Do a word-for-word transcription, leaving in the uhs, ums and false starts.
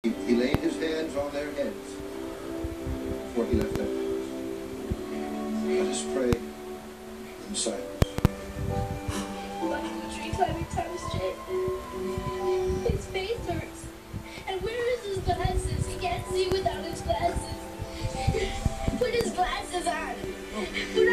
He laid his hands on their heads before he left their house. Let us pray in silence. Watching the tree climbing Thomas J. His face hurts. And where is his glasses? He can't see without his glasses. Put his glasses on. Put